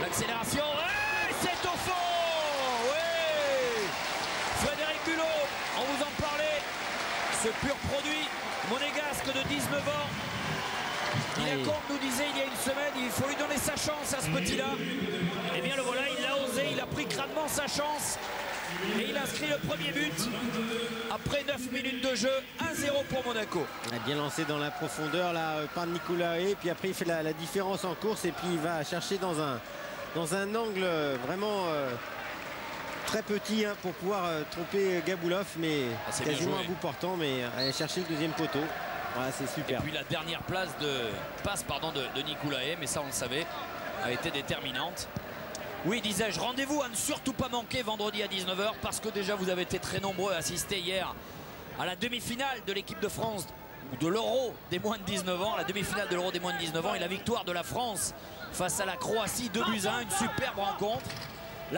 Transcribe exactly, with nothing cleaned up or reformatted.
L'accélération, ouais, c'est au fond. Oui. Frédéric Bulot, on vous en parlait. Ce pur produit monégasque de dix-neuf ans. Il Comte nous disait il y a une semaine, il faut lui donner sa chance à ce petit-là. Et bien le voilà, il l'a osé, il a pris crânement sa chance. Et il inscrit le premier but après neuf minutes de jeu, un zéro pour Monaco. Il a bien lancé dans la profondeur là par Nicolae, puis après il fait la, la différence en course et puis il va chercher dans un, dans un angle vraiment euh, très petit hein, pour pouvoir euh, tromper Gaboulov, mais ah, quasiment à bout portant, mais aller chercher le deuxième poteau. Voilà, c'est super. Et puis la dernière place de passe pardon, de, de Nicolae, mais ça on le savait, a été déterminante. Oui, disais-je, rendez-vous à ne surtout pas manquer vendredi à dix-neuf heures parce que déjà vous avez été très nombreux à assister hier à la demi-finale de l'équipe de France ou de l'Euro des moins de dix-neuf ans, la demi-finale de l'Euro des moins de dix-neuf ans et la victoire de la France face à la Croatie deux buts à un, une superbe rencontre.